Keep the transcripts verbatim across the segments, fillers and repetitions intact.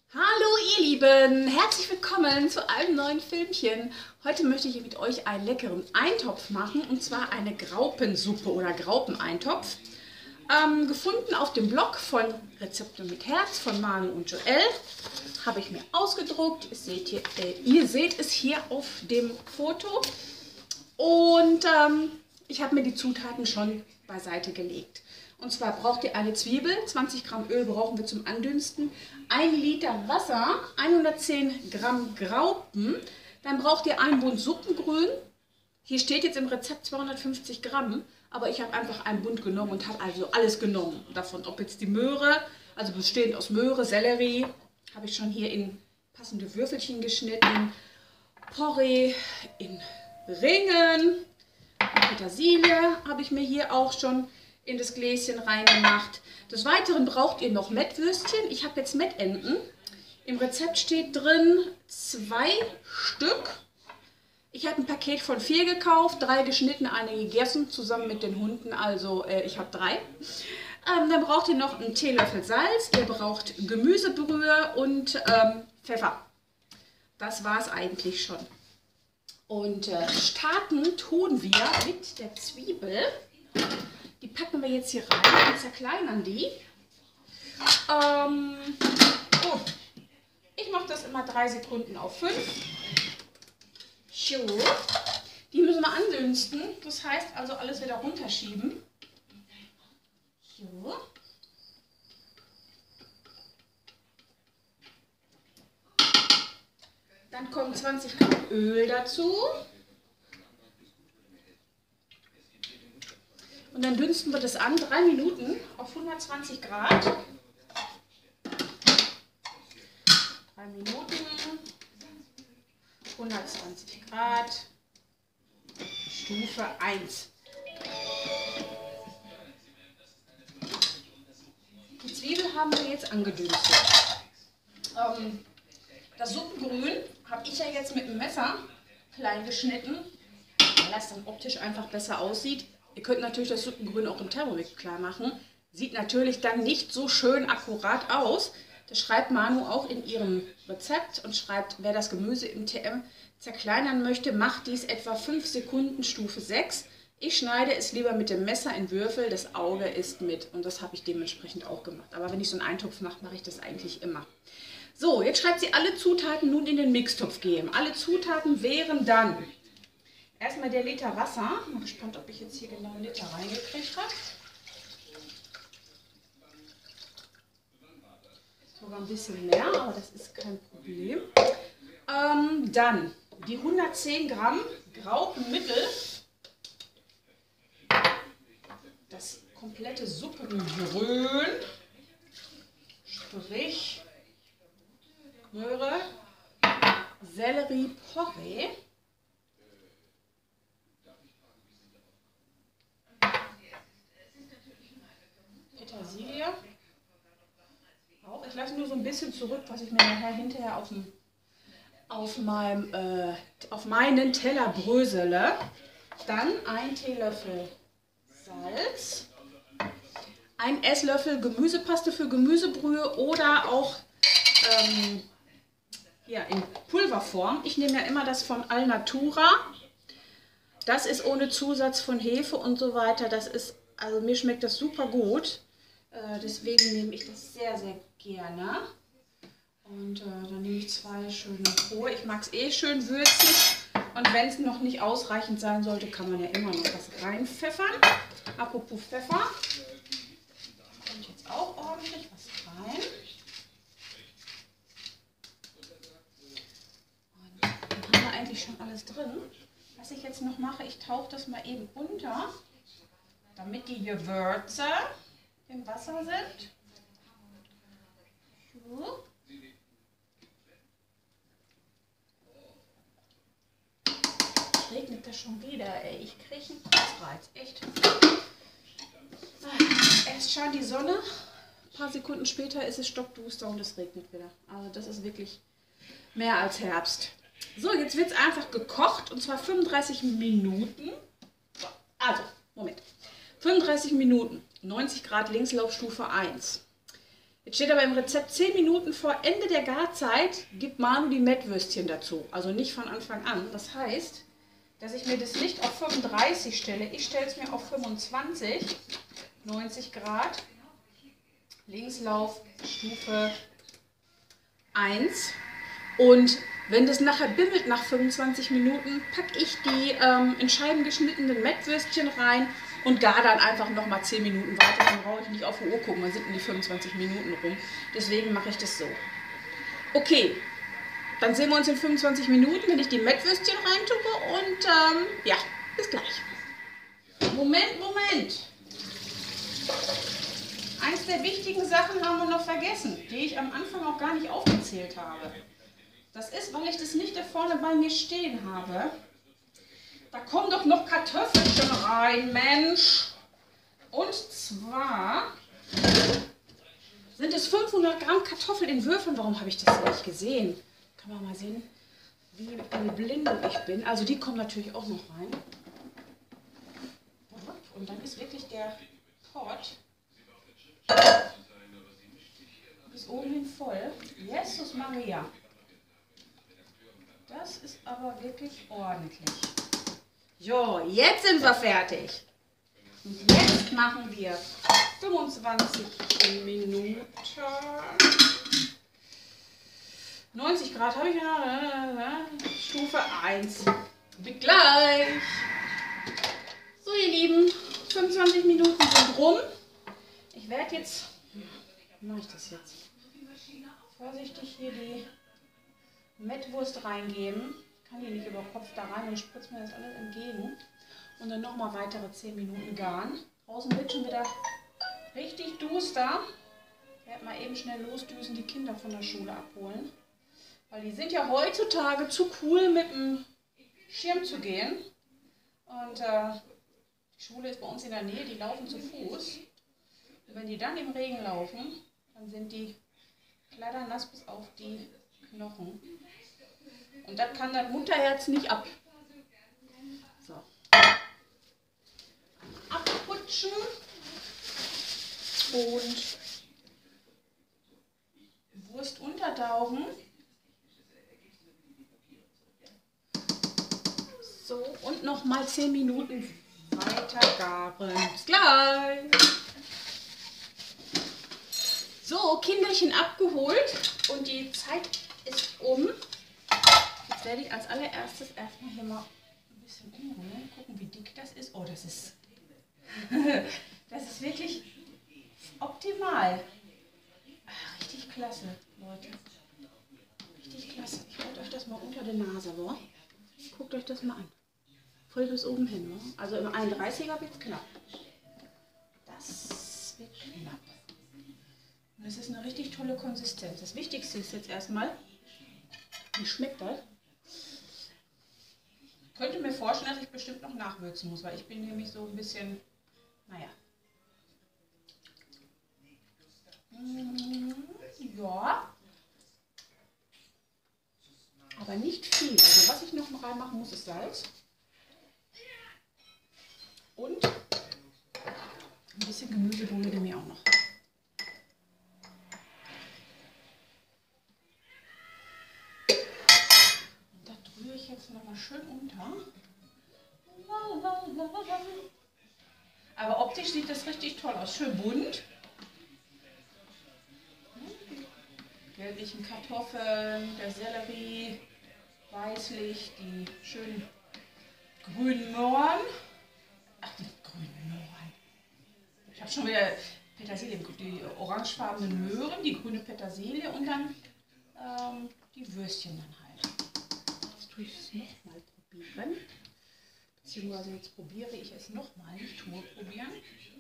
Hallo ihr Lieben, herzlich willkommen zu einem neuen Filmchen. Heute möchte ich mit euch einen leckeren Eintopf machen, und zwar eine Graupensuppe oder Graupeneintopf. Ähm, gefunden auf dem Blog von Rezepte mit Herz von Manu und Joel. Habe ich mir ausgedruckt. Ihr seht, hier, äh, ihr seht es hier auf dem Foto. Und ähm, ich habe mir die Zutaten schon beiseite gelegt. Und zwar braucht ihr eine Zwiebel, zwanzig Gramm Öl brauchen wir zum Andünsten, ein Liter Wasser, hundertzehn Gramm Graupen, dann braucht ihr einen Bund Suppengrün. Hier steht jetzt im Rezept zweihundertfünfzig Gramm, aber ich habe einfach einen Bund genommen und habe also alles genommen davon. Ob jetzt die Möhre, also bestehend aus Möhre, Sellerie, habe ich schon hier in passende Würfelchen geschnitten, Porree in Ringen, Petersilie habe ich mir hier auch schon in das Gläschen reingemacht. Des Weiteren braucht ihr noch Mettwürstchen. Ich habe jetzt Mettenten. Im Rezept steht drin zwei Stück. Ich habe ein Paket von vier gekauft, drei geschnitten, eine gegessen, zusammen mit den Hunden, also äh, ich habe drei. Ähm, dann braucht ihr noch einen Teelöffel Salz, ihr braucht Gemüsebrühe und ähm, Pfeffer. Das war es eigentlich schon. Und äh, starten tun wir mit der Zwiebel. Die packen wir jetzt hier rein und zerkleinern die. Ähm, oh, ich mache das immer drei Sekunden auf fünf. So. Die müssen wir andünsten. Das heißt also alles wieder runterschieben. So. Dann kommen zwanzig Gramm Öl dazu. Und dann dünsten wir das an, drei Minuten auf hundertzwanzig Grad. drei Minuten, hundertzwanzig Grad, Stufe eins. Die Zwiebel haben wir jetzt angedünstet. Ähm, das Suppengrün habe ich ja jetzt mit dem Messer klein geschnitten, weil das dann optisch einfach besser aussieht. Ihr könnt natürlich das Suppengrün auch im Thermomix klar machen. Sieht natürlich dann nicht so schön akkurat aus. Das schreibt Manu auch in ihrem Rezept und schreibt, wer das Gemüse im T M zerkleinern möchte, macht dies etwa fünf Sekunden, Stufe sechs. Ich schneide es lieber mit dem Messer in Würfel, das Auge ist mit. Und das habe ich dementsprechend auch gemacht. Aber wenn ich so einen Eintopf mache, mache ich das eigentlich immer. So, jetzt schreibt sie alle Zutaten nun in den Mixtopf geben. Alle Zutaten wären dann erstmal der Liter Wasser. Ich bin gespannt, ob ich jetzt hier genau einen Liter reingekriegt habe. Sogar ein bisschen mehr, aber das ist kein Problem. Ähm, dann die hundertzehn Gramm Graupenmittel. Das komplette Suppengrün. Sprich Möhre, Sellerie, Porree. Petersilie. Auch. Ich lasse nur so ein bisschen zurück, was ich mir nachher hinterher auf, dem, auf, meinem, äh, auf meinen Teller brösele. Dann ein Teelöffel Salz, ein Esslöffel Gemüsepaste für Gemüsebrühe oder auch ähm, ja, in Pulverform. Ich nehme ja immer das von Alnatura. Das ist ohne Zusatz von Hefe und so weiter. Das ist, also mir schmeckt das super gut. Äh, deswegen nehme ich das sehr, sehr gerne. Und äh, dann nehme ich zwei schöne rohe. Ich mag es eh schön würzig. Und wenn es noch nicht ausreichend sein sollte, kann man ja immer noch was reinpfeffern. Apropos Pfeffer. Da kommt jetzt auch ordentlich was rein. Und dann haben wir eigentlich schon alles drin. Was ich jetzt noch mache, ich tauche das mal eben unter, damit die Gewürze im Wasser sind. So. Regnet das schon wieder, ey. Ich kriege einen Kotzreiz, echt. Erst scheint die Sonne, ein paar Sekunden später ist es stockduster und es regnet wieder. Also das ist wirklich mehr als Herbst. So, jetzt wird es einfach gekocht und zwar fünfunddreißig Minuten. So, also, Moment. fünfunddreißig Minuten, neunzig Grad Linkslaufstufe eins. Jetzt steht aber im Rezept zehn Minuten vor Ende der Garzeit gibt Manu die Mettwürstchen dazu. Also nicht von Anfang an. Das heißt, dass ich mir das nicht auf fünfunddreißig stelle. Ich stelle es mir auf fünfundzwanzig, neunzig Grad. Linkslauf, Stufe eins. Und wenn das nachher bimmelt nach fünfundzwanzig Minuten, packe ich die ähm, in Scheiben geschnittenen Mettwürstchen rein und gar dann einfach nochmal zehn Minuten weiter. Dann brauche ich nicht auf die Uhr gucken, dann sind die fünfundzwanzig Minuten rum. Deswegen mache ich das so. Okay, dann sehen wir uns in fünfundzwanzig Minuten, wenn ich die Mettwürstchen reintue. Und ähm, ja, bis gleich. Moment, Moment. Eins der wichtigen Sachen haben wir noch vergessen, die ich am Anfang auch gar nicht aufgezählt habe. Das ist, weil ich das nicht da vorne bei mir stehen habe. Da kommen doch noch Kartoffelchen rein, Mensch. Und zwar sind es fünfhundert Gramm Kartoffeln in Würfeln. Warum habe ich das nicht gesehen? Kann man mal sehen, wie blind ich bin. Also die kommen natürlich auch noch rein. Und dann ist wirklich der Pot bis oben hin voll. Jesus Maria. Das ist aber wirklich ordentlich. Jo, jetzt sind wir fertig. Und jetzt machen wir fünfundzwanzig Minuten. neunzig Grad habe ich ja. Stufe eins. Bis gleich. So, ihr Lieben, fünfundzwanzig Minuten sind rum. Ich werde jetzt, wie mache ich das jetzt? Vorsichtig hier die Mettwurst reingeben. Ich kann die nicht über Kopf da rein und spritzt mir das alles entgegen. Und dann nochmal weitere zehn Minuten garen. Draußen wird schon wieder richtig duster. Ich werde mal eben schnell losdüsen, die Kinder von der Schule abholen. Weil die sind ja heutzutage zu cool, mit dem Schirm zu gehen. Und äh, die Schule ist bei uns in der Nähe, die laufen zu Fuß. Und wenn die dann im Regen laufen, dann sind die kladdernass bis auf die Knochen. Und das kann das Mutterherz nicht ab. So. Abputschen. Und Wurst untertauchen. So, und nochmal zehn Minuten weiter garen. Bis gleich. So, Kinderchen abgeholt und die Zeit ist um. Jetzt werde ich als allererstes erstmal hier mal ein bisschen umrühren, gucken, wie dick das ist. Oh, das ist, das ist wirklich optimal. Ach, richtig klasse, Leute. Richtig klasse. Ich halte euch das mal unter die Nase, wa? Guckt euch das mal an. Voll bis oben hin, wa? Also im einunddreißiger wird es knapp. Das wird knapp. Und es ist eine richtig tolle Konsistenz. Das Wichtigste ist jetzt erstmal, wie schmeckt das? Ich könnte mir vorstellen, dass ich bestimmt noch nachwürzen muss, weil ich bin nämlich so ein bisschen, naja. Ja. Aber nicht viel. Also was ich noch mal reinmachen muss, ist Salz. Und ein bisschen Gemüsebrühe mir auch noch. Und das rühre ich jetzt noch mal schön unter. Aber optisch sieht das richtig toll aus. Schön bunt. Gelblichen Kartoffeln, der Sellerie, weißlich, die schönen grünen Möhren. Ach, die grünen Möhren. Ich habe schon wieder Petersilie, die orangefarbenen Möhren, die grüne Petersilie und dann ähm, die Würstchen dann halt. Jetzt tue ich es nochmal probieren. Beziehungsweise jetzt probiere ich es nochmal, nicht nur probieren.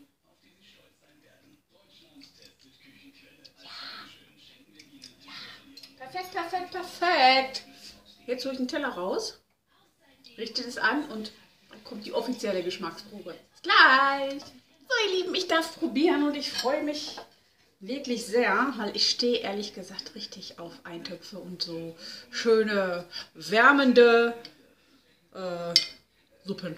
Perfekt, perfekt, perfekt. Jetzt hole ich den Teller raus, richte es an und dann kommt die offizielle Geschmacksprobe. Bis gleich. So, ihr Lieben, ich darf probieren und ich freue mich wirklich sehr, weil ich stehe ehrlich gesagt richtig auf Eintöpfe und so schöne, wärmende äh, Suppen.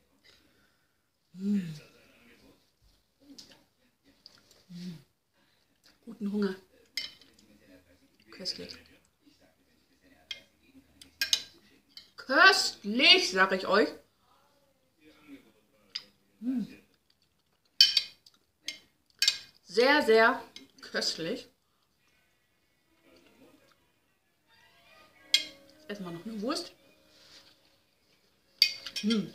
Mm. Mm. guten Hunger. Köstlich. Köstlich, sage ich euch. Hm. Sehr, sehr köstlich. Jetzt essen wir noch eine Wurst. Hm.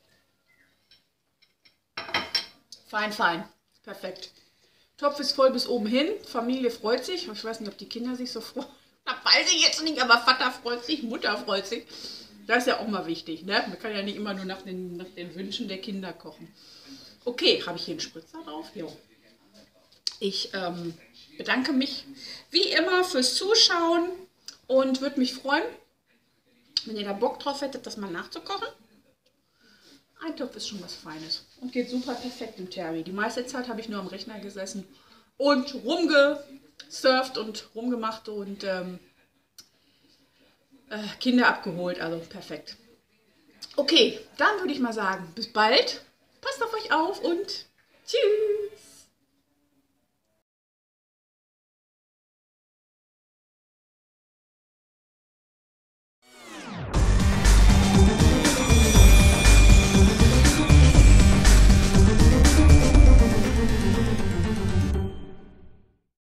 Fein, fein. Perfekt. Topf ist voll bis oben hin. Familie freut sich. Ich weiß nicht, ob die Kinder sich so freuen. Das weiß ich jetzt nicht, aber Vater freut sich, Mutter freut sich. Das ist ja auch mal wichtig, ne? Man kann ja nicht immer nur nach den, nach den Wünschen der Kinder kochen. Okay, habe ich hier einen Spritzer drauf? Jo. Ich ähm, bedanke mich wie immer fürs Zuschauen und würde mich freuen, wenn ihr da Bock drauf hättet, das mal nachzukochen. Ein Topf ist schon was Feines und geht super perfekt im Terry. Die meiste Zeit habe ich nur am Rechner gesessen und rumgesurft und rumgemacht und ähm, äh, Kinder abgeholt. Also perfekt. Okay, dann würde ich mal sagen, bis bald. Passt auf euch auf und tschüss.